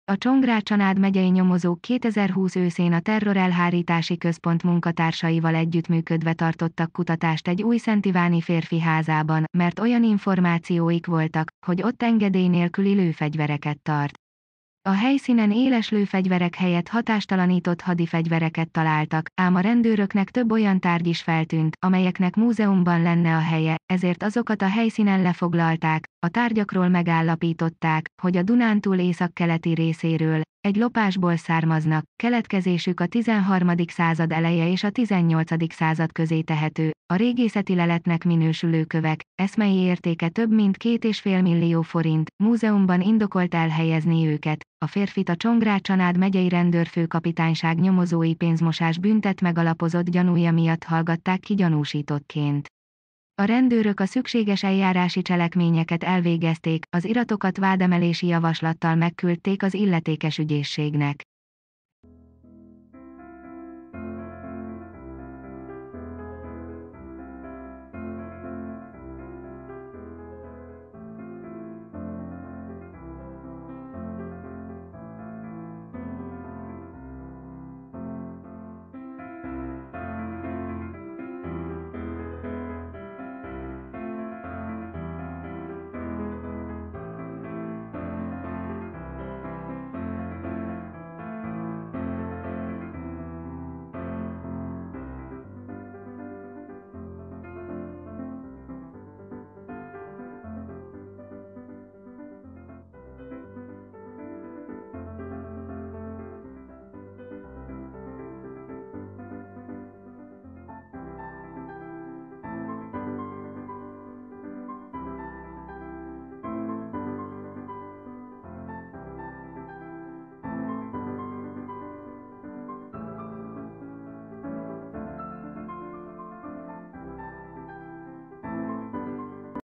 A Csongrád-Csanád megyei nyomozók 2020 őszén a Terrorelhárítási Központ munkatársaival együttműködve tartottak kutatást egy újszentiváni férfi házában, mert olyan információik voltak, hogy ott engedély nélküli lőfegyvereket tart. A helyszínen éles lőfegyverek helyett hatástalanított hadifegyvereket találtak, ám a rendőröknek több olyan tárgy is feltűnt, amelyeknek múzeumban lenne a helye, ezért azokat a helyszínen lefoglalták. A tárgyakról megállapították, hogy a Dunántúl északkeleti részéről, egy lopásból származnak, keletkezésük a 13. század eleje és a 18. század közé tehető, a régészeti leletnek minősülő kövek, eszmei értéke több mint 2,5 millió forint, múzeumban indokolt elhelyezni őket. A férfit a Csongrád-Csanád megyei rendőrfőkapitányság nyomozói pénzmosás büntet megalapozott gyanúja miatt hallgatták ki gyanúsítottként. A rendőrök a szükséges eljárási cselekményeket elvégezték, az iratokat vádemelési javaslattal megküldték az illetékes ügyészségnek.